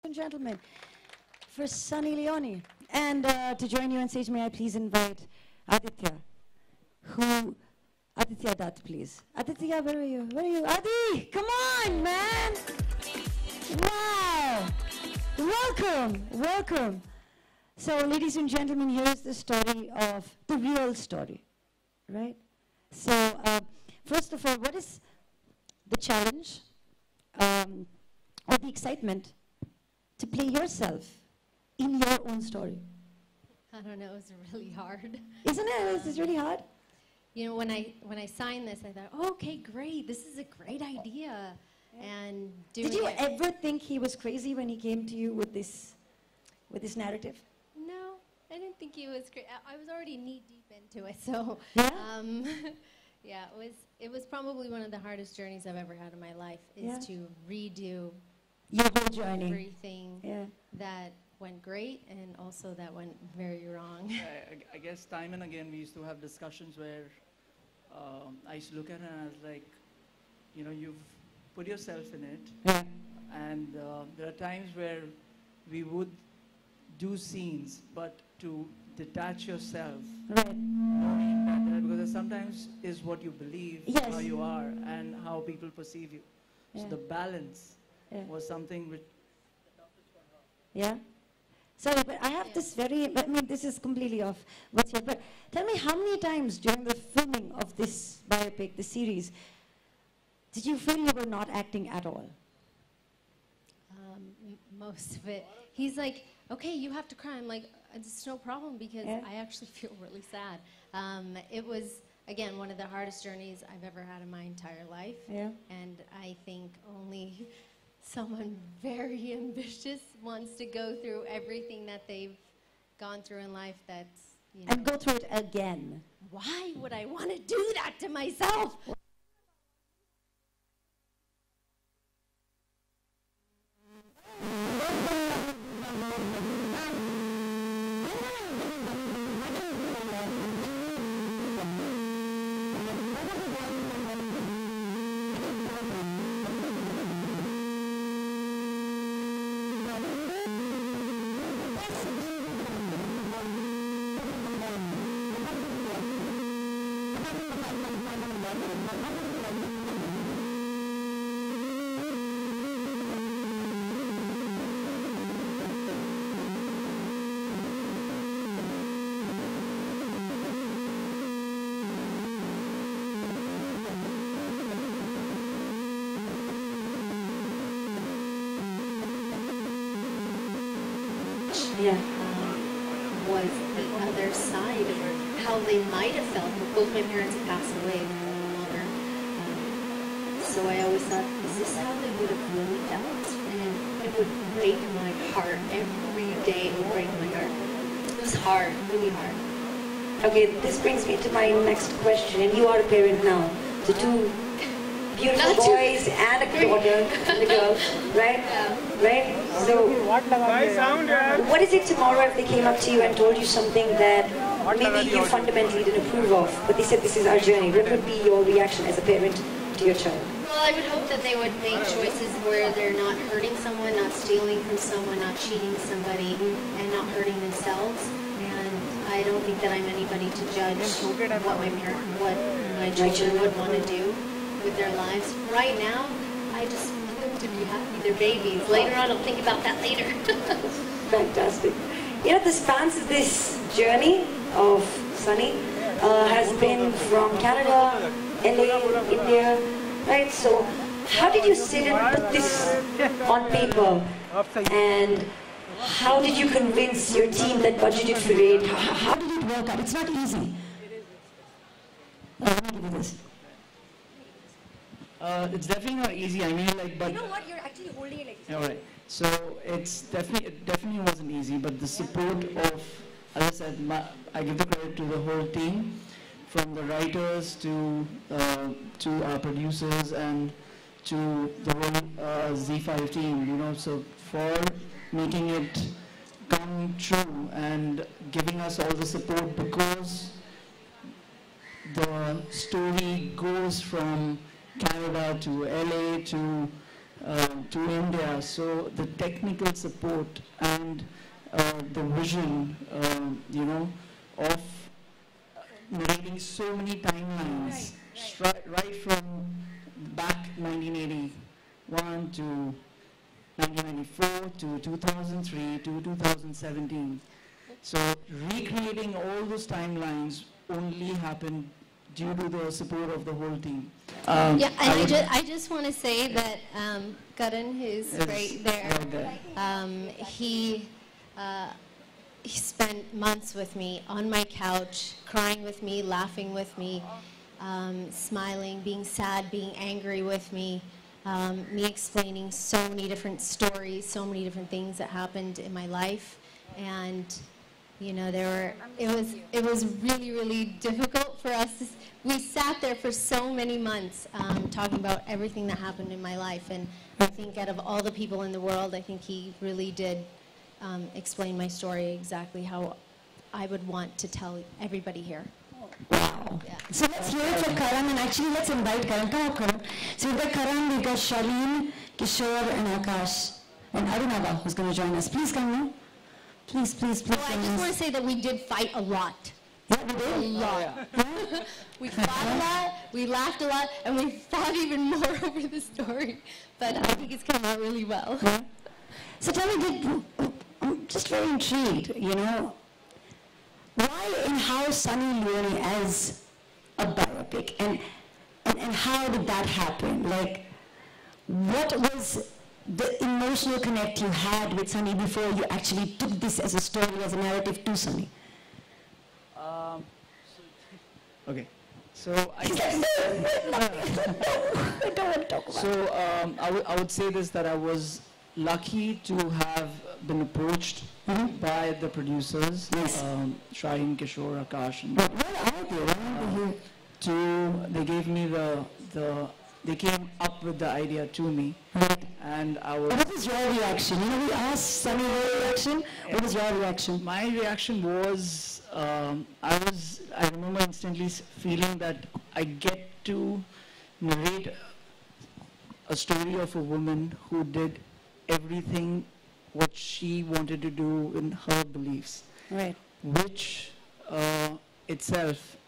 and gentlemen, for Sunny Leone. And to join you on stage, may I please invite Aditya, Aditya Dutt, please. Aditya, where are you? Where are you? Adi, come on, man. Wow. Welcome, welcome. So, ladies and gentlemen, here's the story of the real story, right? So, first of all, what is the challenge or the excitement to play yourself in your own story? I don't know, it's really hard. Isn't it? Is this really hard? You know, when I signed this, I thought, oh, okay, great, this is a great idea. And Did you ever think he was crazy when he came to you with this narrative? No, I didn't think he was crazy. I was already knee deep into it, so Yeah? yeah, it was probably one of the hardest journeys I've ever had in my life, is to redo Your whole journey. everything that went great and also that went very wrong. I guess time and again we used to have discussions where I used to look at her and I was like, you know, you've put yourself in it. Yeah. And there are times where we would do scenes, but to detach yourself, Right. because sometimes is what you believe, Yes. how you are, and how people perceive you. Yeah. So the balance Yeah. was something which. Yeah? Sorry, but I have this I mean, this is completely off what's here, but tell me how many times during the filming of this biopic, the series, did you feel you were not acting at all? Most of it. He's like, okay, you have to cry. I'm like, it's no problem because Yeah. I actually feel really sad. It was, again, one of the hardest journeys I've ever had in my entire life. Yeah. And I think only someone very ambitious wants to go through everything that they've gone through in life that's, you know. And go through it again. Why would I want to do that to myself? Yeah. Was the other side of how they might have felt. Both my parents had passed away, no longer. So I always thought, is this how they would have really felt? And it would break my heart every day. It would break my heart. It was hard, really hard. Okay, this brings me to my next question. And you are a parent now to two beautiful boys and a daughter and a girl, right? Right? So, what is it tomorrow if they came up to you and told you something that maybe you fundamentally didn't approve of, but they said this is our journey? What would be your reaction as a parent to your child? Well, I would hope that they would make choices where they're not hurting someone, not stealing from someone, not cheating somebody, and not hurting themselves. And I don't think that I'm anybody to judge what my children would want to do with their lives. Right now, I just want them to be happy. They're babies. Later on, I'll think about that later. Fantastic. You know, the spans of this journey of Sunny has been from Canada, LA, India, right? So how did you sit and put this on paper? And how did you convince your team that budgeted for it? How did it work out? It's not easy. Let me give you this. It's definitely not easy. I mean, like, but. You know what? You're actually holding it like this. All right. So it definitely wasn't easy, but the support of, as I said, I give the credit to the whole team, from the writers to our producers and to the whole Z5 team. You know, so for making it come true and giving us all the support, because the story goes from Canada to LA to to India. So the technical support and the vision, of narrating so many timelines, right from back 1981 to 1994 to 2003 to 2017. So recreating all those timelines only happened due to the support of the whole team. Yeah, and I just want to say that Karan, who's right there, he spent months with me on my couch, crying with me, laughing with me, smiling, being sad, being angry with me, me explaining so many different stories, so many different things that happened in my life, and it was really, really difficult for us. We sat there for so many months talking about everything that happened in my life, and I think out of all the people in the world, I think he really did explain my story exactly how I would want to tell everybody here. Wow. Yeah. So let's hear it from Karan, and actually let's invite Karan. Come on, Karan. So we've got Karan, we've got Shalin, Kishore, and Akash, and Arunava, who's going to join us. Please come now. Please, please, please. Well, I just want to say that we did fight a lot. Yeah, we did. A lot. We fought a lot, we laughed a lot, and we fought even more over the story. But I think it's come out really well. Yeah. So tell me, I'm just very intrigued, why and how Sunny Leone as a biopic, and how did that happen? Like, what was the emotional connect you had with Sunny before you actually took this as a story, as a narrative to Sunny? Okay, so I guess, I don't want to talk about it. so I would say this, that I was lucky to have been approached by the producers, Yes. Shaheen, Kishore, Akash, and But where are they? Where are they? they gave me they came up with the idea to me, Right. and I was, What was your reaction? We asked Sunny your reaction. What was your reaction? my reaction was, I remember instantly feeling that I get to narrate a story of a woman who did everything what she wanted to do in her beliefs, Right. which itself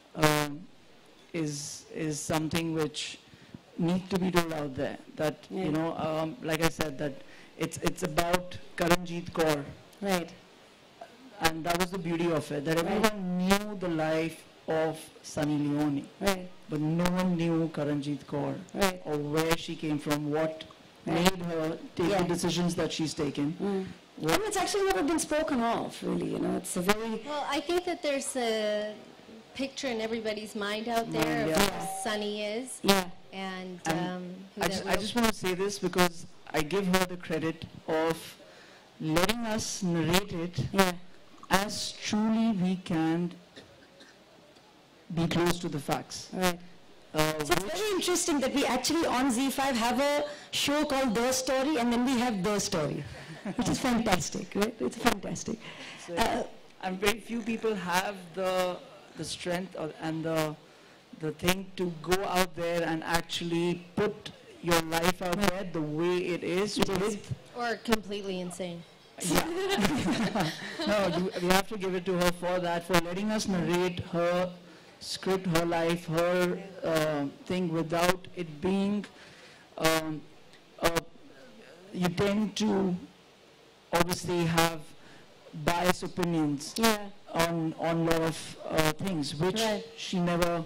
is something which needs to be told out there. That like I said, that it's about Karanjit Kaur, Right. and that was the beauty of it. That everyone knew the life of Sunny Leone, Right. but no one knew Karanjit Kaur, Right. or where she came from, what made her take the decisions that she's taken. Well, it's actually never been spoken of, really. It's a very... Well, I think that there's a picture in everybody's mind out there of Yeah. who Sunny is, Yeah. and who I that I just want to say this because I give her the credit of letting us narrate it Yeah. as truly we can be close to the facts. Right. So it's very interesting that we actually on Z5 have a show called The Story, and then we have The Story, which is fantastic, right? It's fantastic. And very few people have the strength and the thing to go out there and actually put your life out there the way it is. or completely insane. Yeah. No, we have to give it to her for that, for letting us narrate her script, her life, her thing without it being, you tend to obviously have biased opinions on a lot of things, which she never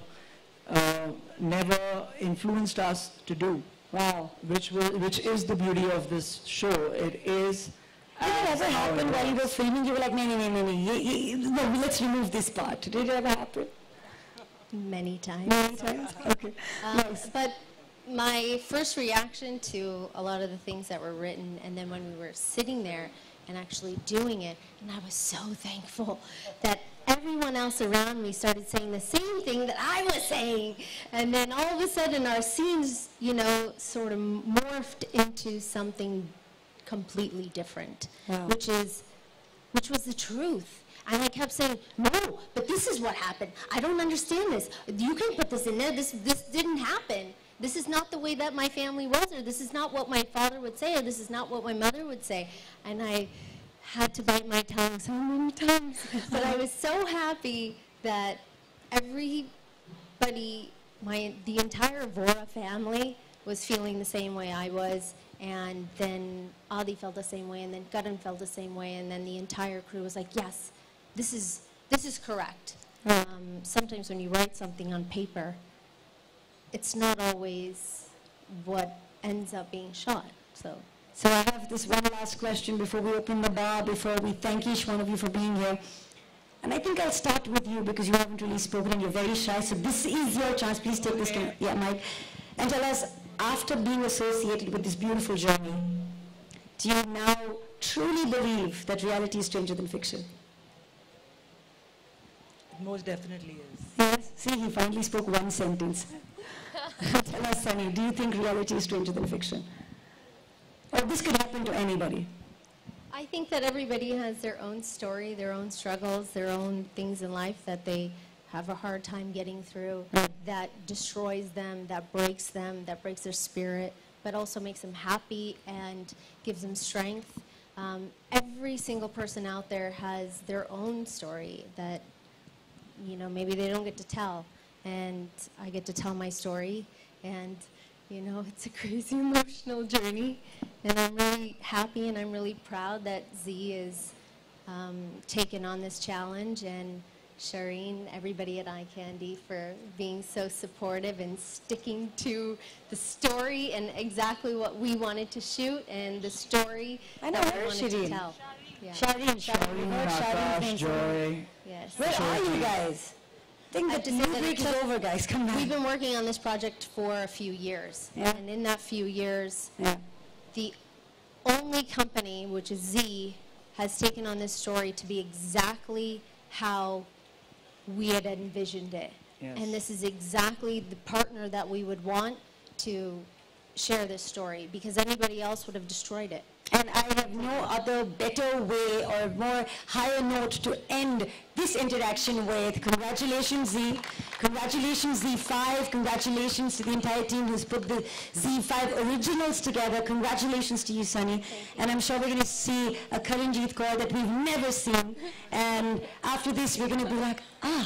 influenced us to do. Wow. Which is the beauty of this show. It is. Did it ever happen while you were filming? You were like, no, let's remove this part. Did it ever happen? Many times. Many times? Okay. Nice. But my first reaction to a lot of the things that were written, and then when we were sitting there and actually doing it, and I was so thankful that everyone else around me started saying the same thing that I was saying. And then all of a sudden our scenes, sort of morphed into something completely different, Wow. which was the truth. And I kept saying, no, but this is what happened. I don't understand this. You can put this in there. This didn't happen. this is not the way that my family was, or this is not what my father would say, or this is not what my mother would say. And I had to bite my tongue so many times. But I was so happy that everybody, the entire Vora family was feeling the same way I was, and then Adi felt the same way, and then Karan felt the same way, and then the entire crew was like, yes, this is correct. Sometimes when you write something on paper, it's not always what ends up being shot. So I have this one last question before we open the bar, before we thank each one of you for being here. And I think I'll start with you because you haven't really spoken and you're very shy. So this is your chance. Please take this mic and tell us, after being associated with this beautiful journey, do you now truly believe that reality is stranger than fiction? It most definitely is. Yes. See, he finally spoke one sentence. Tell us, Sunny, do you think reality is stranger than fiction? Or this could happen to anybody? I think that everybody has their own story, their own struggles, their own things in life that they have a hard time getting through, that destroys them, that breaks their spirit, but also makes them happy and gives them strength. Every single person out there has their own story that, you know, maybe they don't get to tell. And I get to tell my story, and you know, it's a crazy emotional journey, and I'm really happy and I'm really proud that Z is taken on this challenge, and Shireen, everybody at Eye Candy for being so supportive and sticking to the story and exactly what we wanted to shoot and the story I know, that we where is wanted to Shireen? tell. Yeah. Shireen, Akash, Joy. Yes. where are you guys? I think that the new break is over, guys. Come back. We've been working on this project for a few years, Yeah. and in that few years, Yeah. the only company, which is Z, has taken on this story to be exactly how we had envisioned it. Yes. And this is exactly the partner that we would want to share this story, because anybody else would have destroyed it. And I have no other better way or more higher note to end this interaction with. Congratulations, Z. Congratulations, Z5. Congratulations to the entire team who's put the Z5 originals together. Congratulations to you, Sunny. And I'm sure we're going to see a Karanjeet Kaur that we've never seen. And after this, we're going to be like,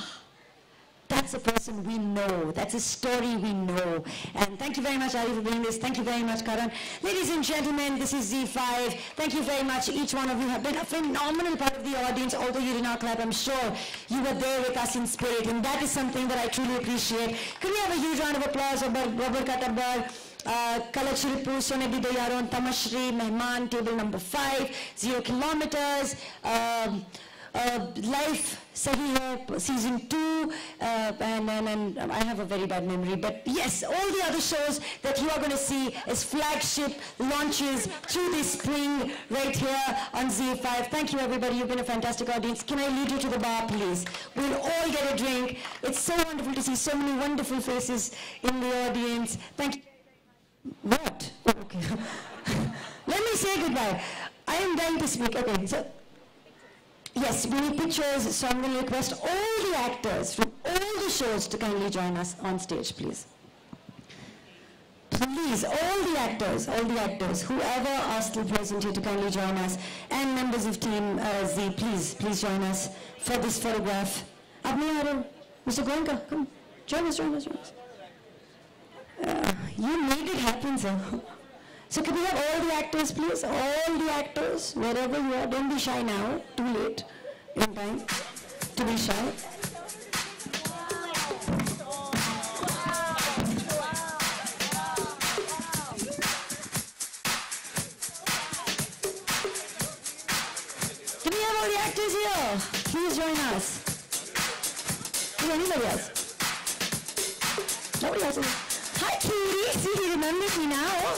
that's a person we know. That's a story we know. And thank you very much, Ali, for bringing this. Thank you very much, Karan. Ladies and gentlemen, this is Z5. Thank you very much. Each one of you have been a phenomenal part of the audience. Although you did not clap, I'm sure you were there with us in spirit. And that is something that I truly appreciate. Can we have a huge round of applause for Robert Katabar, Kalachiripu, Sonebhi Dayaron, Tamashri, Mehman, table number 5, 0 kilometers. Life Sahi Hai, season 2, and I have a very bad memory, but yes, all the other shows that you are going to see as flagship launches through this spring right here on Z5. Thank you, everybody. You've been a fantastic audience. Can I lead you to the bar, please? We'll all get a drink. It's so wonderful to see so many wonderful faces in the audience. Thank you. What? Oh, okay. Let me say goodbye. I am dying to speak. Okay, so. Yes, we need pictures, so I'm going to request all the actors from all the shows to kindly join us on stage, please. Please, all the actors, whoever are still present here to kindly join us, and members of Team Z, please join us for this photograph. Mr. Goenka, come, join us. You made it happen, sir. So can we have all the actors, please? All the actors, wherever you are, don't be shy now. Too late in time to be shy. Do we have all the actors here? Please join us. Is anybody else? Nobody else. Hi, Cutie. See, you remember me now.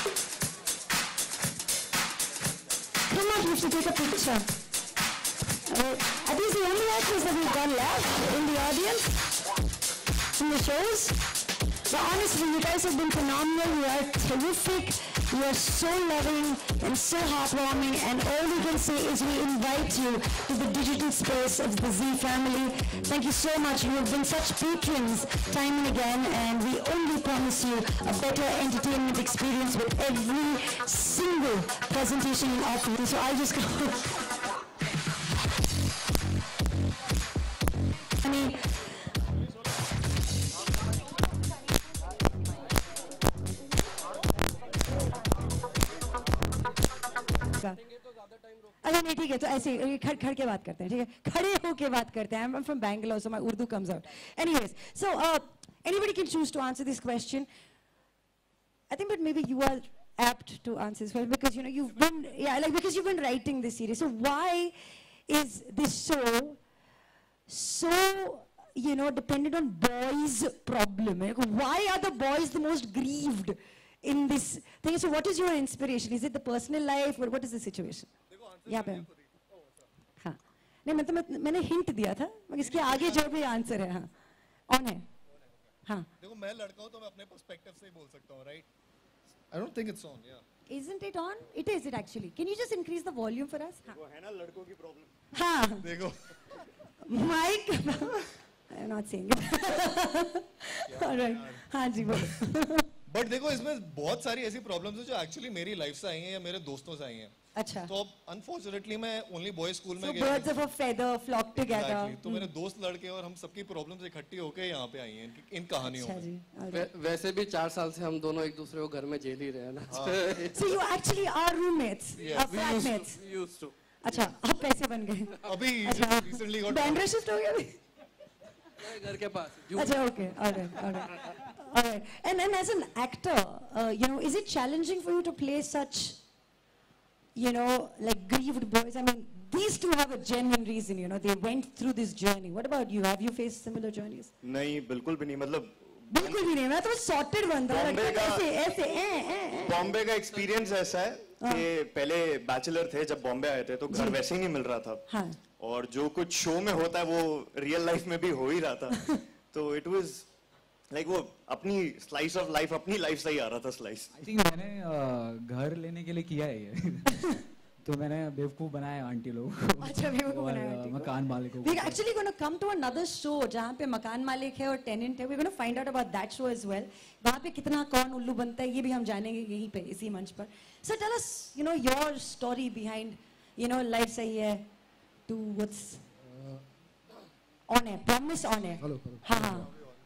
Come on, we have to take a picture. Are these the only actors that we've got left in the audience? In the shows? But honestly, you guys have been phenomenal. You are terrific. You are so loving and so heartwarming, and all we can say is we invite you to the digital space of the Z family. Thank you so much. You have been such patrons time and again, and we only promise you a better entertainment experience with every single presentation you offer. So I'll just go. I mean, अच्छा नहीं ठीक है तो ऐसे खड़ के बात करते हैं ठीक है खड़े होके बात करते हैं I'm from Bangalore so my Urdu comes out anyways so anybody can choose to answer this question I think but maybe you are apt to answer this question because you know you've been because you've been writing this series so why is this so you know dependent on boys problem why are the boys the most grieved in this thing so what is your inspiration is it the personal life or what is the situation यहाँ पे हाँ नहीं मतलब मैंने hint दिया था मगर इसके आगे जो भी आंसर है हाँ ऑन है हाँ देखो मैं लड़का हूँ तो मैं अपने पर्सपेक्टिव से ही बोल सकता हूँ right I don't think it's on yeah Isn't it on? It is it actually. Can you just increase the volume for us? वो है ना लड़कों की प्रॉब्लम हाँ देखो Mike I'm not saying it all right हाँ जी बोलो बट देखो इसमें बहुत सारी ऐसी प्रॉब्लम्स हैं जो एक्चुअली मेरी लाइफ से आई हैं या मेरे दोस्तों से आई हैं अच्छा तो अब अनफॉर्चुनेटली मैं ओनली बॉय स्कूल में So गया birds of a feather flock together. Exactly. तो मेरे दोस्त लड़के और हम सबकी प्रॉब्लम्स इकट्ठी होकर यहाँ पे आई हैं इन कहानियों अच्छा में जी all right. वैसे भी 4 साल से हम दोनों एक दूसरे को घर में जेल ही रहे हैं ना So you actually are roommates, Yeah. flatmates. used to अच्छा अब कैसे बन गए अभी अच्छा रिसेंटली गॉट बैंड्रा शिफ्ट हो गया अभी घर के पास अच्छा okay all right and as an actor you know is it challenging for you to play such you know like grieved boys I mean these two have a genuine reason you know they went through this journey what about you have you faced similar journeys नहीं बिल्कुल भी नहीं मतलब बिल्कुल भी नहीं मैं तो सॉर्टेड बंदा बॉम्बे का ऐसे बॉम्बे का एक्सपीरियंस ऐसा है कि पहले बैचलर थे जब बॉम्बे आए थे तो घर वैसे ही नहीं मिल रहा था हाँ और जो कुछ शो में होता है वो रियल लाइफ में भी हो ही रहा था तो इट वाज लाइक वो अपनी स्लाइस ऑफ लाइफ अपनी लाइफ से ही आ रहा था स्लाइस आई थिंक मैंने घर लेने के लिए किया है ये तो मैंने बेवकूफ बनाया आंटी लोगों को अच्छा बेवकूफ और, बनाया आंटी को। मकान मालिकों We're actually going to come to another show जहाँ पे मकान मालिक है और टेनेंट है we're going to find out about that show as well वहाँ पे कितना कौन उल्लू बनता है ये भी हम जानेंगे यहीं पे इसी मंच पर so tell us you know your story behind you know life सही है to what's on air promise on air hello हाँ हाँ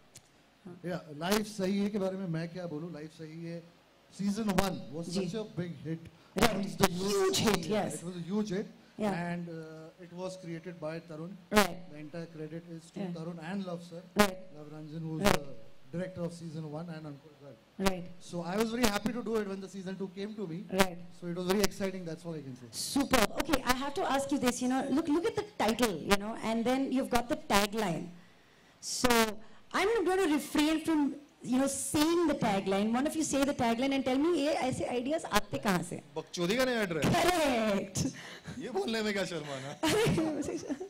या लाइफ सही है के बारे में मैं क्या बोलूं लाइफ सही है सीजन 1 was जी। such a big hit Right. It's the Huge hit, yes. it was a huge hit Yeah. and it was created by Tarun right the entire credit is to Yeah. Tarun and Love sir right Love Ranjan who's Right. the director of season 1 and Ankur Garg. right So I was very happy to do it when the season 2 came to me right so it was very exciting that's all I can say Super. Okay, I have to ask you this. You know, look at the title. You know, and then you've got the tagline. So I'm going to refrain from saying the tagline. One of you say the tagline and tell me ये ऐसे ideas आते कहाँ से? बकचोदी का नया dress Correct. ये बोलने में क्या शर्माना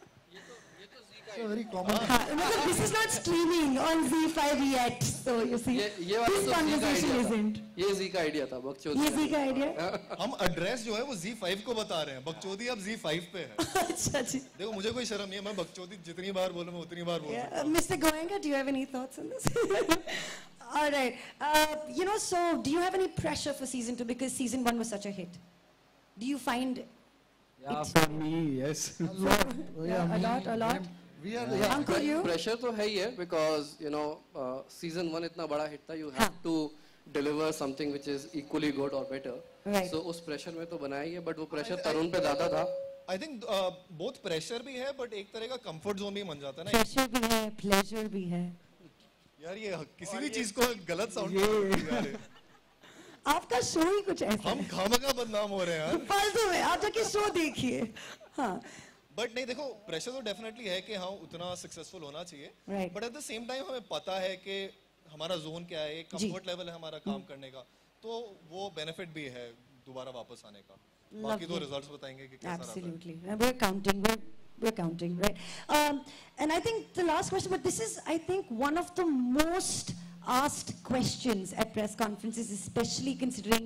so very common हाँ, मतलब this is not streaming on Z5 yet. So you see, ये वाला this तो conversation Z का isn't. ये जी का आइडिया था बकचोदी ये Z का idea? हम एड्रेस जो है वो Z5 को बता रहे हैं बकचोदी अब Z5 पे है अच्छा जी. देखो मुझे कोई शर्म नहीं है मैं बकचोदी जितनी बार बोलूं मैं उतनी बार बोल सकता Yeah. Mr. Goenka, do you have any thoughts on this? All right. You know, so do you have any pressure for season 2 because season 1 was such a hit? Do you find yeah for me yes a lot Yeah, a lot? we are Uncle, you? Pressure तो है ही है because you know season 1 इतना बड़ा hit था you have to deliver something which is equally good और better Right. So उस pressure में तो बनाया ही है बट वो प्रेशर तरुण पे ज्यादा था आई थिंक बहुत प्रेशर भी है बट एक तरह का कंफर्ट जोन भी बन जाता है ना Pressure भी है, pleasure भी है. यार ये किसी भी चीज को गलत साउंड आपका शो ही कुछ ऐसा हम है. खामखा बदनाम हो रहे हैं यार फालतू में आप जाके शो देखिए. हाँ. बट नहीं देखो प्रेशर तो डेफिनेटली है कि हाँ उतना सक्सेसफुल होना चाहिए Right. But at the same time हमें पता है कि हमारा जोन क्या है कंफर्ट लेवल है हमारा काम करने का तो वो बेनिफिट भी है दोबारा वापस आने का बाकी तो Lovely. रिजल्ट्स बताएंगे कि कैसा रहा है Absolutely. And we're counting. We're counting, right? And I think the last question, but this is, I think, one of the most asked questions at press conferences, especially considering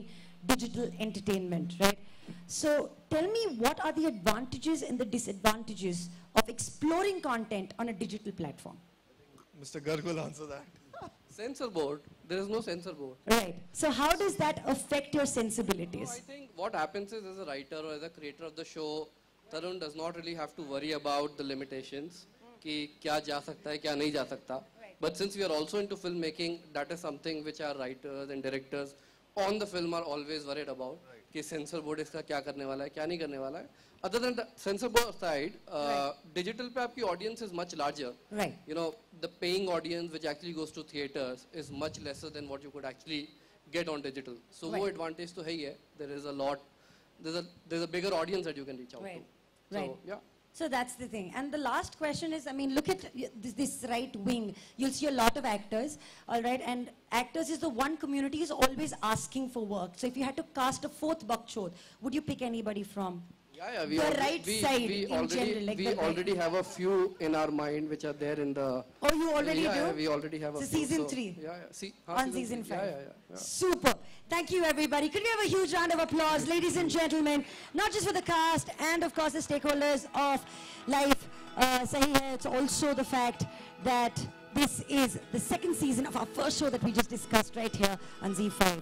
digital entertainment, right? So tell me, what are the advantages and the disadvantages of exploring content on a digital platform? Mr. Garg will answer that. Censor board, there is no censor board. Right. So how does that affect your sensibilities? No, I think what happens is, as a writer or as a creator of the show, Tarun does not really have to worry about the limitations, कि क्या जा सकता है, क्या नहीं जा सकता. But since we are also into filmmaking, that is something which our writers and directors on the film are always worried about. कि censor board इसका क्या करने वाला है, क्या नहीं करने वाला है. Other than the censor board side, digital पे आपकी audience is much larger. Right. You know, the paying audience which actually goes to theaters is much lesser than what you could actually get on digital. So वो advantage तो है ही है. There is a lot, there's a bigger audience that you can reach out to. So, Right. yeah. So that's the thing. And the last question is, I mean, look at this right wing. You'll see a lot of actors, all right? And actors is the one community is always asking for work. So if you had to cast a fourth Bakchod, would you pick anybody from Yeah, the right side in general? Like we already have a few in our mind which are there in the... Oh, you already do? Yeah, we already have a so few. season 3? Yeah, yeah. On season 5? Yeah. Super. Thank you, everybody. Could we have a huge round of applause, ladies and gentlemen, not just for the cast and, of course, the stakeholders of Life Sahi Hai. It's also the fact that this is the second season of our first show that we just discussed right here on Z5.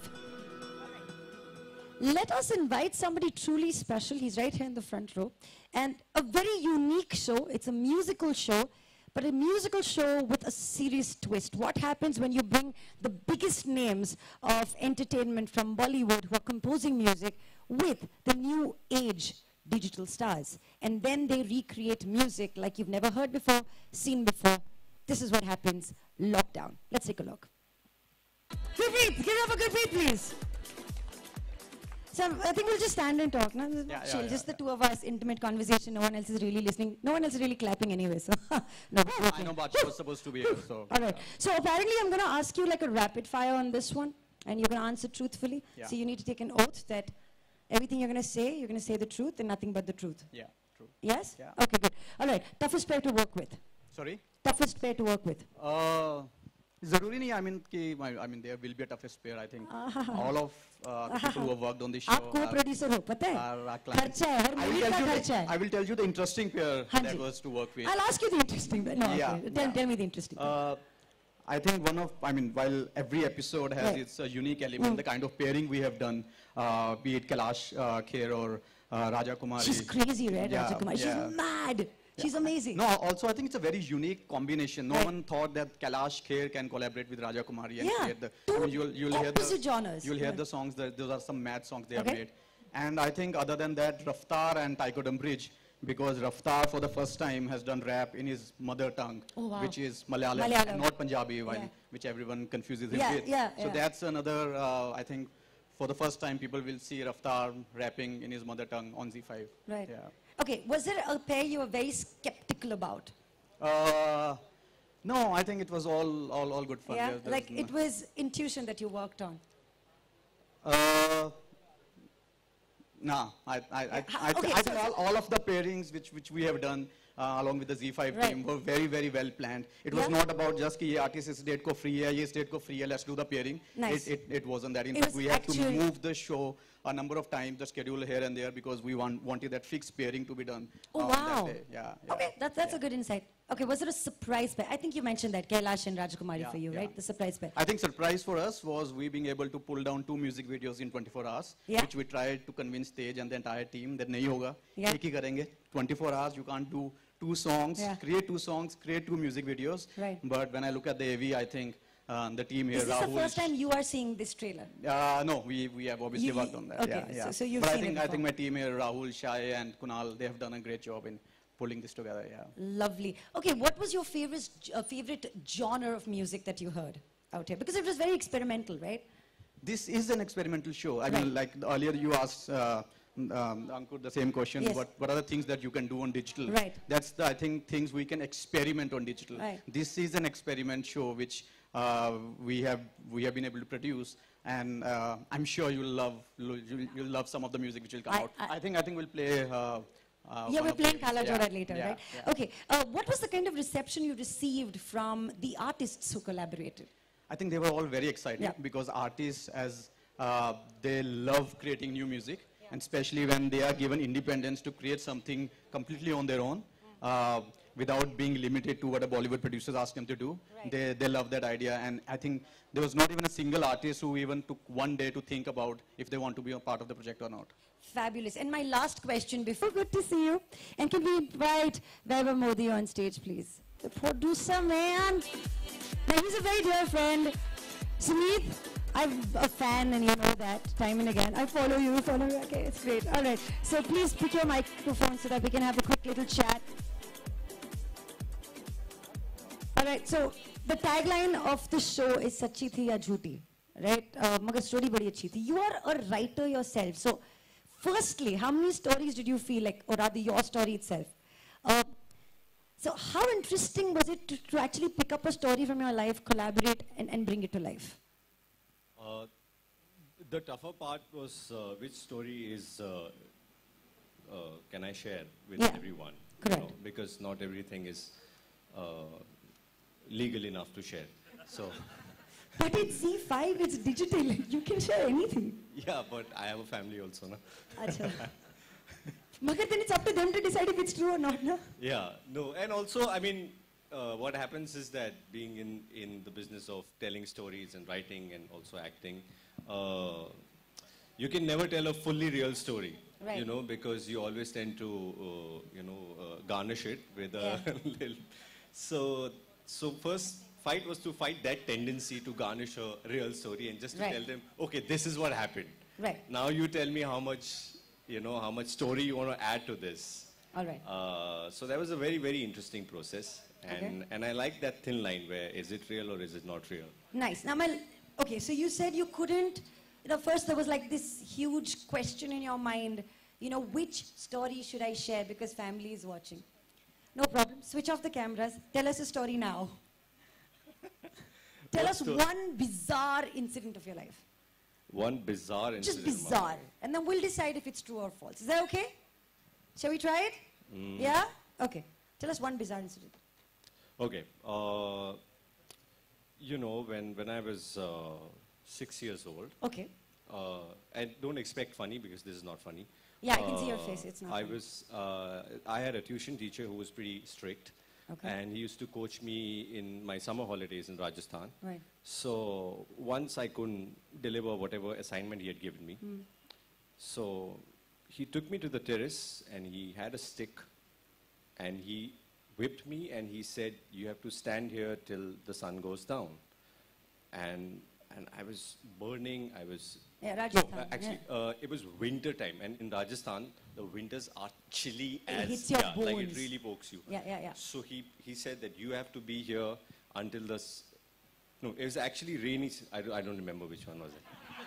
Let us invite somebody truly special. He's right here in the front row. And a very unique show. It's a musical show, but a musical show with a serious twist. What happens when you bring the biggest names of entertainment from Bollywood who are composing music with the new age digital stars? And then they recreate music like you've never heard before, seen before. This is what happens. Lockdown. Let's take a look. Gurpreet, give it up for Gurpreet, please. So I think we'll just stand and talk. No? Just the two of us, intimate conversation. No one else is really listening. No one else is really clapping anyway. So no, okay. I know Bacha was supposed to be here. So. All right. So apparently I'm going to ask you like a rapid fire on this one. And you're going to answer truthfully. Yeah. So you need to take an oath that everything you're going to say the truth and nothing but the truth. Yeah, true. Yes? Yeah. Okay, good. All right. Toughest pair to work with? Sorry? Toughest pair to work with? ज़रूरी नहीं, I mean there will be a toughest pair. I think all of people who have worked on this show आप co-producer हो, पता है? खर्चा है, हर movie का खर्चा है. I will tell you the interesting pair that was to work with. I'll ask you the interesting. No, Yeah, okay. Tell me the interesting. I think while every episode has its unique element, the kind of pairing we have done, be it Kailash Kher or Raja Kumari. She's crazy, right, Yeah, Raja Kumari? yeah. She's mad. She's amazing. No, also I think it's a very unique combination. No one thought that Kailash Kher can collaborate with Raja Kumari and create the. You'll hear the genres. You'll hear the songs. Those are some mad songs they have made. And I think other than that, Raftaar and Tycho Bridge, because Raftaar for the first time has done rap in his mother tongue, which is Malayalam, and not Punjabi, which everyone confuses him with. So that's another. I think for the first time people will see Raftaar rapping in his mother tongue on Z5. Right. Yeah. Okay, was there a pair you were very skeptical about? No, I think it was all good fun. Yeah, Yes, like it was intuition that you worked on. Nah, I think all of the pairings which we have done along with the Z5 team were very, very well planned. It was not about just कि ये artist इस date को free है, ये इस date को free है, let's do the pairing. Nice. It wasn't that. In fact, we had to move the show a number of times, the schedule here and there, because we wanted that fixed pairing to be done. Oh, wow. That day. Yeah. Okay, that's a good insight. Okay, was it a surprise pair? I think you mentioned that, Kailash and Rajakumari for you, right? The surprise pair. I think surprise for us was we being able to pull down 2 music videos in 24 hours, which we tried to convince Tej and the entire team that nahi hoga, ek hi karenge. 24 hours, you can't do 2 songs, create 2 songs, create 2 music videos. Right. But when I look at the AV, I think the team here, Is this Rahul. the first time you are seeing this trailer? No, we have obviously worked on that. Okay, yeah. so you've but seen I think my team here, Rahul, Shai, and Kunal, they have done a great job in pulling this together. Yeah. Lovely. Okay, what was your favorite genre of music that you heard out here? Because it was very experimental, right? This is an experimental show. I mean, like earlier you asked Ankur the same question. Yes. What are the things that you can do on digital? Right. That's the, I think, things we can experiment on digital. Right. This is an experiment show which we have been able to produce, and I'm sure you'll love some of the music which will come out. I think we'll play. We're playing Kala Joda later, right? Yeah. Okay. What was the kind of reception you received from the artists who collaborated? I think they were all very excited because artists, as they love creating new music, and especially when they are given independence to create something completely on their own, without being limited to what a Bollywood producers ask them to do. Right. They love that idea, and I think there was not even a single artist who even took one day to think about if they want to be a part of the project or not. Fabulous. And my last question before, good to see you. And can we invite Vaibhav Modi on stage, please? The producer, man. Now, he's a very dear friend. Sumeet, I'm a fan, and you know that, time and again. I follow you, okay, it's great. All right, so please put your microphone so that we can have a quick little chat. All right, so the tagline of the show is Sachi Thi Ya Jhooti, right? Magar story badi achhi thi. You are a writer yourself. So firstly, how many stories did you feel like, or rather your story itself? So how interesting was it to actually pick up a story from your life, collaborate, and bring it to life? The tougher part was which story is can I share with everyone? Correct. You know, because not everything is legal enough to share. So. But it's Z5, it's digital. You can share anything. Yeah, but I have a family also, no? Acha. Magar, then it's up to them to decide if it's true or not, no? Yeah, no, and also, I mean, what happens is that being in the business of telling stories and writing and also acting, you can never tell a fully real story, right. You know, because you always tend to, garnish it with a little. So first fight was to fight that tendency to garnish a real story and just to tell them, okay, this is what happened. Right. Now you tell me how much story you want to add to this. All right. So that was a very, very interesting process. And I like that thin line where is it real or is it not real? Nice. Now, okay, so you said you couldn't, first there was like this huge question in your mind, which story should I share because family is watching? No problem. Switch off the cameras. Tell us a story now. Tell us one bizarre incident of your life. One bizarre incident? Just bizarre. And then we'll decide if it's true or false. Is that okay? Shall we try it? Yeah? Okay. Tell us one bizarre incident. Okay. When I was 6 years old. Okay. And don't expect funny because this is not funny. Yeah, I can see your face. It's not funny. I had a tuition teacher who was pretty strict. Okay. And he used to coach me in my summer holidays in Rajasthan. Right. So once I couldn't deliver whatever assignment he had given me. So he took me to the terrace and he had a stick and he whipped me and he said, you have to stand here till the sun goes down. And I was burning, Yeah, Rajasthan. No, actually, it was winter time, and in Rajasthan, the winters are chilly It hits your bones. like it really pokes you. Yeah. So he said that you have to be here until no, it was actually rainy, I don't remember which one was it.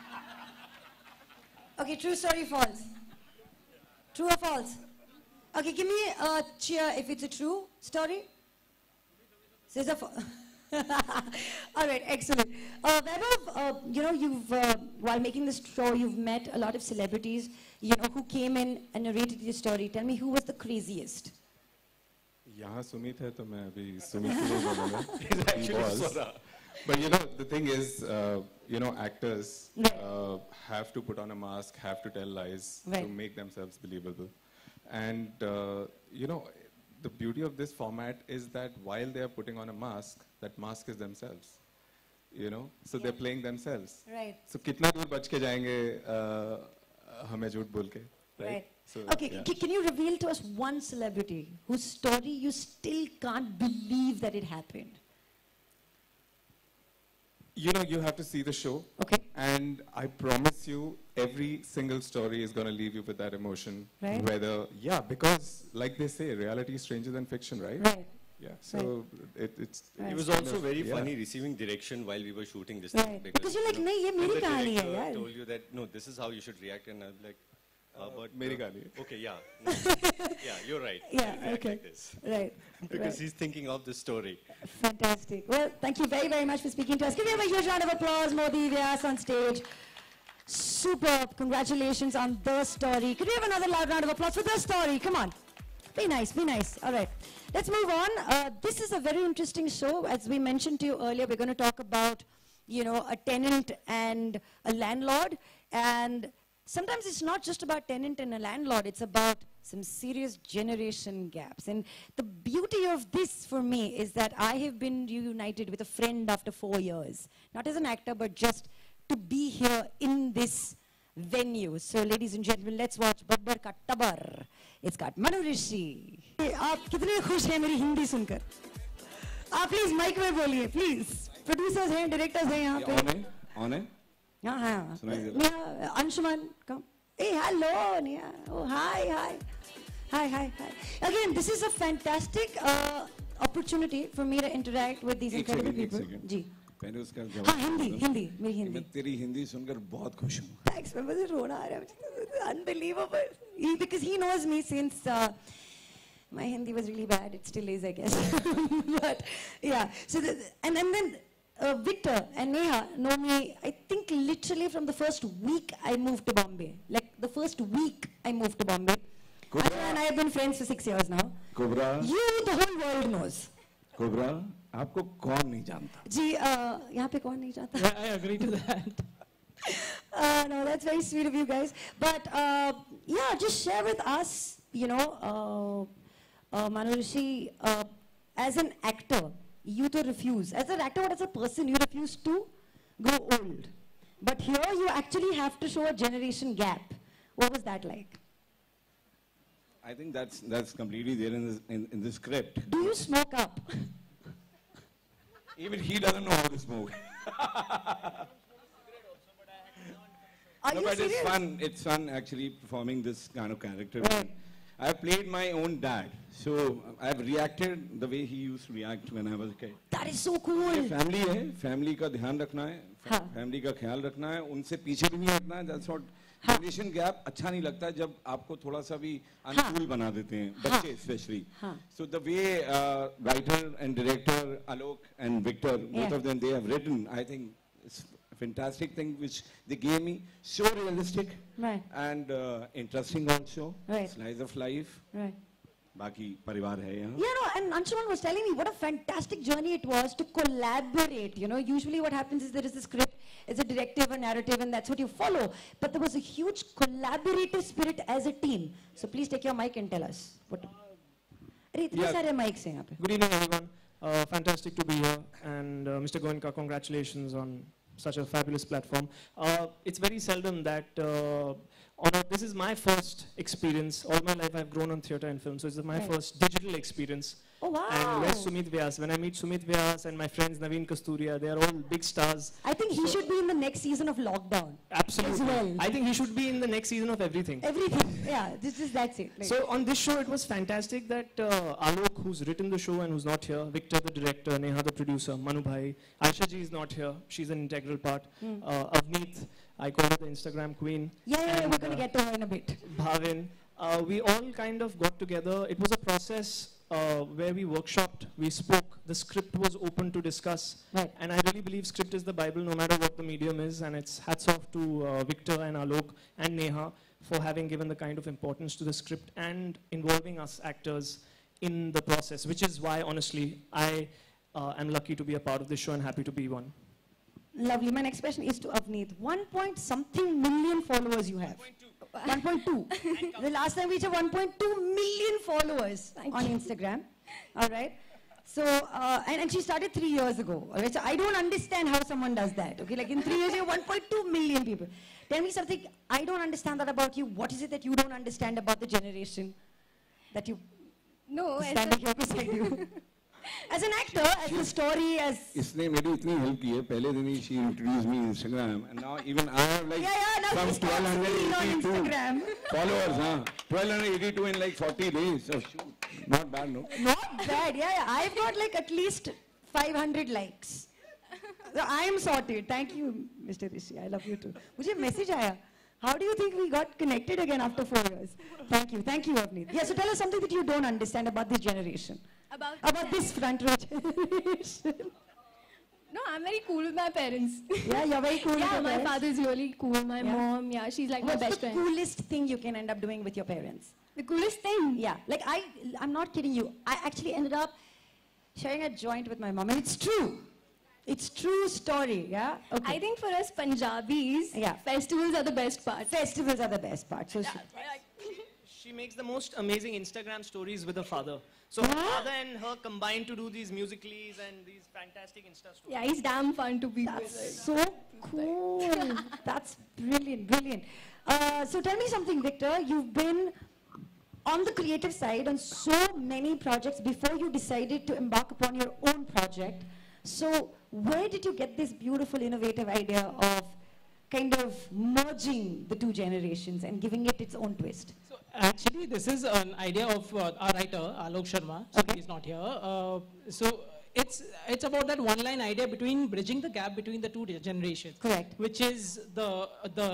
Okay, true story, false? True or false? Okay, give me a cheer if it's a true story. Says a All right, excellent. Vaibhav, you've while making this show, you've met a lot of celebrities, who came in and narrated your story. Tell me, who was the craziest? यहाँ सुमित है तो मैं अभी सुमित के लिए बोलूँगा. But the thing is, actors have to put on a mask, have to tell lies to make themselves believable. And, the beauty of this format is that while they are putting on a mask, that mask is themselves. So they're playing themselves. Right. So कितना दूर बच के जाएंगे हमें झूठ बोल के, right? So, okay, can you reveal to us one celebrity whose story you still can't believe that it happened? You have to see the show. Okay. And I promise you, every single story is going to leave you with that emotion. Right. Because like they say, reality is stranger than fiction, right? Right. Yeah, so right. It was also very funny receiving direction while we were shooting this thing. Because you're like, nahi, ye meri kahani hai, yaar. Told you that, no, this is how you should react, and I was like, but... Meri kahani. Okay, yeah. No. Yeah, you're right. Yeah, okay. Like this. Right. Because he's thinking of the story. Fantastic. Well, thank you very, very much for speaking to us. Give him a huge round of applause, Modi Vyas on stage. Superb. Congratulations on the story. Could we have another loud round of applause for the story? Come on. Be nice, be nice. All right. Let's move on. This is a very interesting show. As we mentioned to you earlier, we're going to talk about you know, a tenant and a landlord. And sometimes it's not just about tenant and a landlord, it's about some serious generation gaps. And the beauty of this for me is that I have been reunited with a friend after 4 years. Not as an actor, but just to be here in this venue. So ladies and gentlemen, let's watch Babbar Ka Tabar. It's got Manu Rishi. आप कितने खुश हैं मेरी हिंदी सुनकर? आप please mic में बोलिए, please. Producers हैं, डायरेक्टर्स हैं यहाँ पे. On है? हाँ हाँ. Neha, Anshuman, come. Hey, hello, Neha. Oh, hi. Hi. Again, this is a fantastic opportunity for me to interact with these incredible people. जी. पहले उसका जवाब. हाँ, हिंदी, मेरी हिंदी. मैं तेरी हिंदी सुनकर बहुत खुश हूँ. Thanks, मैं मुझे रोना आ रहा है. Unbelievable. Because he knows me since my Hindi was really bad. It still is, I guess. But yeah. So and then Victor and Neha know me. I think literally from the first week I moved to Bombay. Like the first week I moved to Bombay. And I have been friends for 6 years now. Cobra. You, the whole world knows. Cobra, आपको कौन नहीं जानता? जी, यहाँ पे कौन नहीं जानता? Yeah, I agree to that. No, that's very sweet of you guys. But yeah, just share with us, you know, Manu Rishi, as an actor, you to refuse. As an actor, but as a person, you refuse to grow old. But here you actually have to show a generation gap. What was that like? I think that's completely there in the script. Do you smoke up? Even he doesn't know how to smoke. Are no, you but serious? it's fun actually performing this kind of character. Right. I've played my own dad, so I've reacted the way he used to react when I was a kid. That is so cool. Family है, family का ध्यान रखना है, family का ख्याल रखना है, उनसे पीछे भी नहीं हटना है. That's what generation gap अच्छा नहीं लगता जब आपको थोड़ा सा भी अनुकूल बना देते हैं, बच्चे especially. So the way writer and director Alok and Victor, both of them, they have written, I think it's a fantastic thing which they gave me, so realistic and interesting also. Slice of life. बाकी परिवार है यहाँ. Yeah, no, and Anshuman was telling me what a fantastic journey it was to collaborate. You know, usually what happens is there is a script, it's a directive, a narrative, and that's what you follow. But there was a huge collaborative spirit as a team. So please take your mic and tell us. अरे इतने सारे mics हैं यहाँ पे. Good evening, everyone. Fantastic to be here, and Mr. Goenka, congratulations on such a fabulous platform. It's very seldom that this is my first experience. All my life I've grown on theatre and film, so it's my first digital experience. Oh wow! And where's Sumit Vyas? When I meet Sumit Vyas and my friends Naveen Kasturia, they are all big stars. I think he should be in the next season of Lockdown. Absolutely. As well. I think he should be in the next season of everything. Everything, yeah. That's it. Like. So on this show, it was fantastic that Alok, who's written the show and who's not here, Victor, the director, Neha, the producer, Manu Bhai, Aisha ji is not here. She's an integral part. Avneet, I call her the Instagram queen. Yeah, we're going to get to her in a bit. Bhavin. We all kind of got together. It was a process where we workshopped, we spoke, the script was open to discuss. And I really believe script is the Bible no matter what the medium is, and it's hats off to Victor and Alok and Neha for having given the kind of importance to the script and involving us actors in the process, which is why honestly I am lucky to be a part of this show and happy to be one. Lovely. My next question is to Avneet. 1-point-something million followers you have. 1.2. The last time we reached 1.2 million followers on Instagram. All right. So, and she started 3 years ago. All right. So I don't understand how someone does that. Okay. Like in 3 years, you have 1.2 million people. Tell me something. I don't understand that about you. What is it that you don't understand about the generation that you standing here beside you? As an actor, as a story, as... इसने मेरी इतनी help की है. पहले दिन ही she introduced me on Instagram, and now even I have like some 1282 followers. 1282 in like 40 days. So shoot, not bad, no? Not bad. Yeah. I've got like at least 500 likes. So I am sorted. Thank you, Mr. Rishi. I love you too. मुझे message आया. How do you think we got connected again after 4 years? Thank you, Avneet. Yeah. So tell us something that you don't understand about this generation. About this front row generation. No, I'm very cool with my parents. Yeah, you're very cool with your my parents. father's really cool. My mom, she's like my best friend. What's the coolest thing you can end up doing with your parents? The coolest thing? Yeah, like I'm not kidding you. I actually ended up sharing a joint with my mom, and it's true. It's true story, yeah? Okay. I think for us Punjabis, festivals are the best part. Festivals are the best part. So she makes the most amazing Instagram stories with her father. So her father and her combine to do these musicals and these fantastic Insta stories. Yeah, he's damn fun to be with. That's so cool. That's brilliant, brilliant. So tell me something, Victor. You've been on the creative side on so many projects before you decided to embark upon your own project. So where did you get this beautiful, innovative idea of kind of merging the two generations and giving it its own twist? So actually, this is an idea of our writer, Alok Sharma. So he's not here. So it's about that one-line idea between bridging the gap between the two generations. Correct. Which is the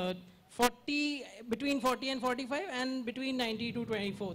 40, between 40 and 45 and between 90 to 24,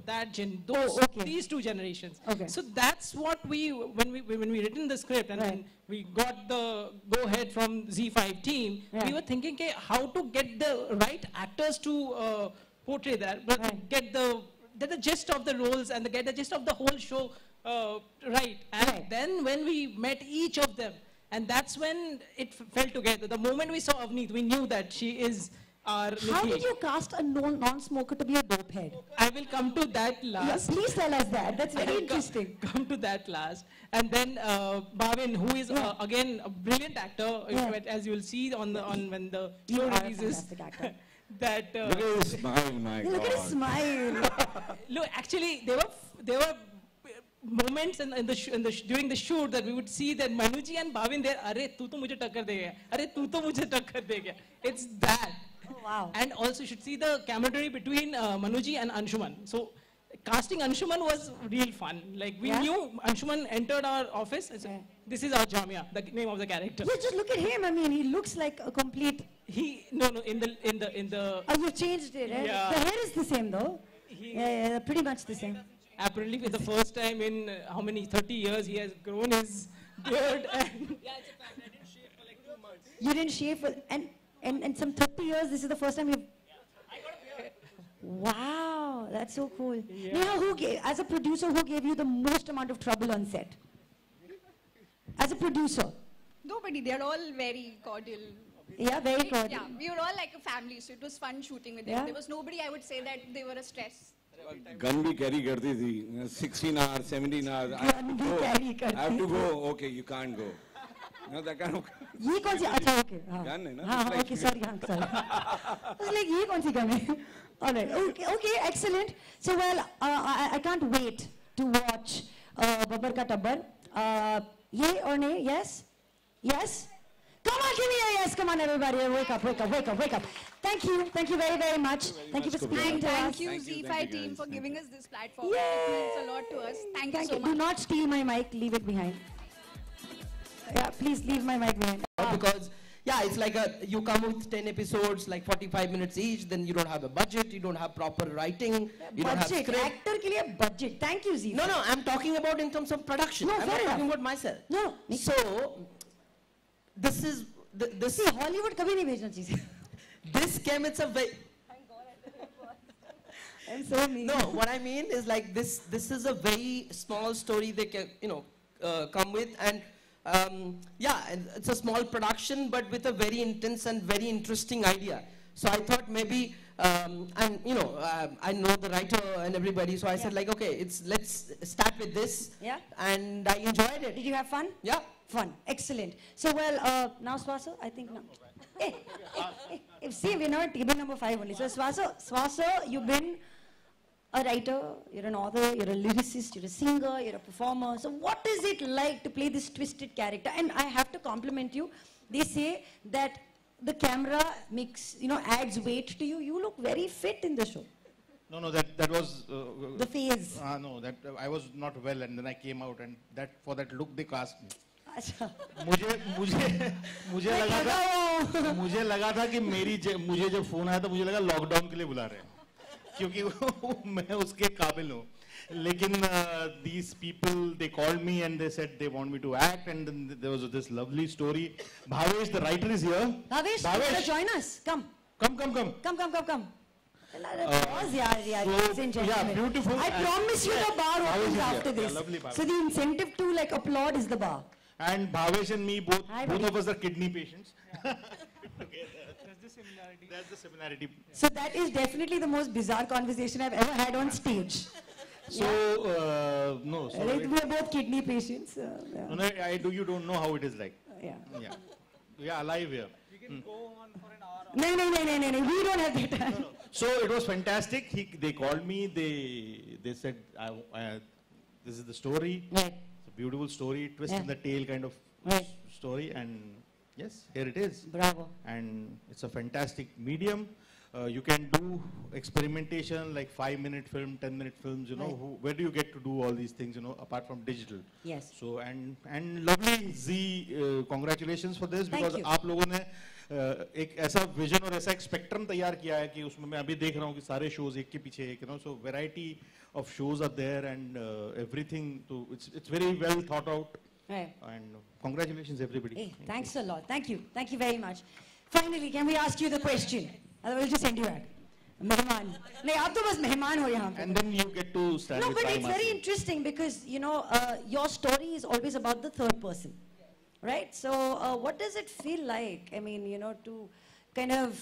these two generations. Okay. So that's what when we written the script and then we got the go-ahead from Z5 team, we were thinking how to get the right actors to portray that, but get the gist of the roles and get the gist of the whole show right. And then when we met each of them, and that's when it fell together. The moment we saw Avneet, we knew that she is our How Nikki. did you cast a non-smoker to be a dope head? I will come to that last. Yeah, please tell us that. That's very interesting. Come to that last. And then Bhavin, who is again a brilliant actor, as you will see when the show releases. That look at his smile, my God. Look at his smile. Look, actually, there were moments during the shoot that we would see that Manuji and Bhavin there, "Arey, tu to mujhe takkar dega. Arey, tu to mujhe takkar dega." It's that. Oh, wow. And also you should see the camaraderie between Manuji and Anshuman. So casting Anshuman was real fun. Like we knew Anshuman entered our office and said, "This is our Jamia," the name of the character. Yeah, just look at him. I mean, he looks like a complete. No, in the. Oh, you changed it. Eh? Yeah. The hair is the same though. Yeah, pretty much the same. Apparently, for the first time in how many 30 years, he has grown his beard. And Yeah, it's a fact. I didn't shave for like 2 months. You didn't shave for, and some 30 years. This is the first time you've. I got a beard. Wow, that's so cool. Yeah. Neha, as a producer, who gave you the most amount of trouble on set? As a producer. Nobody, they're all very cordial. Yeah, very cordial. Yeah, we were all like a family, so it was fun shooting with them. Yeah. There was nobody I would say that they were a stress. Gun भी carry करती थी 16 hours 17 hours I have to go okay you can't go that kind of ये कौन सी अच्छा okay gun है ना हाँ okay sorry sorry I was like ये कौन सी gun है all right okay excellent so well I can't wait to watch Babbar Ka Tabbar yay or nay yes come on give me a yes come on everybody wake up thank you very much thank you for speaking to us Thank you Z5 team for giving us this platform. It means a lot to us. Thank you so much. Do not steal my mic, leave it behind. Yeah, please leave my mic behind. Because, yeah, it's like you come with 10 episodes, like 45 minutes each, then you don't have a budget, you don't have proper writing, you don't have Budget, script. actor के लिए budget. Thank you, Z. No, I'm talking about in terms of production. No, I'm fair not enough. talking about myself. No. So, this is, See, Hollywood कभी नहीं भेजना चाहिए. this came, it's a very, I'm so mean. no, what I mean is like this is a very small story they can, come with and yeah, it's a small production but with a very intense and very interesting idea. So I thought maybe, and I know the writer and everybody, so I said like, okay, let's start with this. Yeah. And I enjoyed it. Did you have fun? Yeah. Fun. Excellent. So well, now Swaso, I think now. See, we're not table number 5 only. So Swaso, you've been a writer, you're an author, you're a lyricist, you're a singer, you're a performer. So what is it like to play this twisted character? And I have to compliment you. They say that the camera adds weight to you. You look very fit in the show. No, that was the phase. No, that I was not well, and then I came out, and that for that look they cast me. अच्छा मुझे लगा था कि मुझे जब phone आया तो मुझे लगा लॉकडाउन के लिए बुला रहे हैं क्योंकि मैं उसके काबिल हूँ लेकिन these people they called me and they said they want me to act and then there was this lovely story. Bhavesh, the writer, is here. Bhavesh, join us. Come. Pause, yeah, beautiful. I promise you the bar opens after this. So the incentive to applaud is the bar. And Bhavesh and me, both of us are kidney patients. That's the similarity. So that is definitely the most bizarre conversation I've ever had on stage. So, no. So we are both kidney patients. No, you don't know how it is like. Yeah. We are alive here. We can go on for an hour. No, we don't have that time. No. So it was fantastic. They called me. They said, this is the story. Right. It's a beautiful story, twist in the tail kind of story. And yes, here it is. Bravo. And it's a fantastic medium. You can do experimentation like 5-minute film, 10-minute films, you know, where do you get to do all these things, you know, apart from digital? Yes. So, and lovely Z, congratulations for this, because आप लोगों ने एक ऐसा vision और ऐसा एक spectrum तैयार किया है कि उसमें मैं अभी देख रहा हूँ कि सारे शोज एक के पीछे एक, you know, so variety of shows are there and everything, so it's very well thought out. Right. And congratulations everybody. Hey, thanks a lot. Thank you very much. Finally, can we ask you the question? Otherwise, we'll just send you back. Mehman. No, aap to bas mehman ho yahan pe. And then you get to stand with No, but Sai it's very Masi. interesting because, you know, your story is always about the third person, right? So what does it feel like, I mean, you know, to kind of,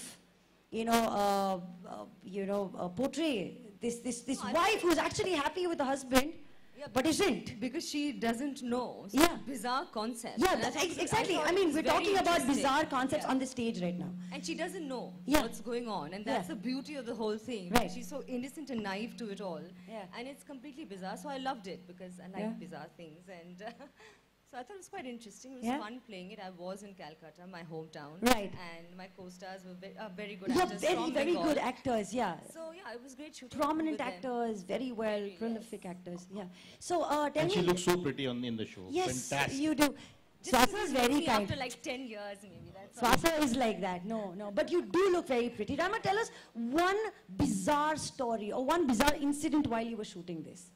portray this wife who's actually happy with the husband, but isn't? Because she doesn't know. So Yeah. Bizarre concept. Yeah, exactly. I mean, we're talking about bizarre concepts on the stage right now. And she doesn't know Yeah. what's going on. And that's the beauty of the whole thing. Right. She's so innocent and naive to it all. Yeah. And it's completely bizarre. So I loved it because I like bizarre things. And so I thought it was quite interesting. It was Yeah. fun playing it. I was in Calcutta, my hometown. Right. And my co-stars were very good Yeah, actors very, from very Bengal. good actors, yeah. So yeah, it was great shooting. Prominent with them. actors, very well, prolific actors, yeah. So tell And me. she looks so pretty in the show. Yes, Fantastic. you do. Just Swasa because is you very see kind. after like 10 years maybe. That's all. Swasa is like that. No. But you do look very pretty. Rama, tell us one bizarre story or one bizarre incident while you were shooting this.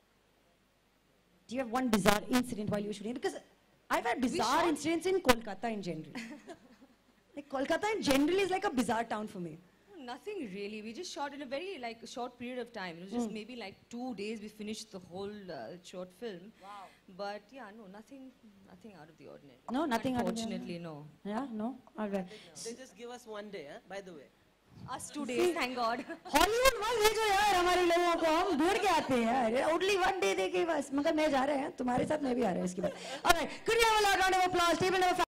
Do you have one bizarre incident while you were shooting? Because I've had bizarre incidents in Kolkata in general. Like Kolkata in general is like a bizarre town for me. Nothing really. We just shot in a very short period of time. It was just maybe like 2 days we finished the whole short film. Wow. But yeah, no, nothing out of the ordinary. No, nothing out of the Unfortunately, no. Yeah, no? All right. They just give us 1 day, by the way. Us 2 days, thank God. Hollywood मत भेजो यार हमारे लोगों को, हम ढूंढ के आते हैं यार. Only 1 day देके बस. मगर मैं जा रहा है, तुम्हारे साथ मैं भी आ रहा हूँ इसके बाद. All right, could you have a loud round of applause? Table number 5.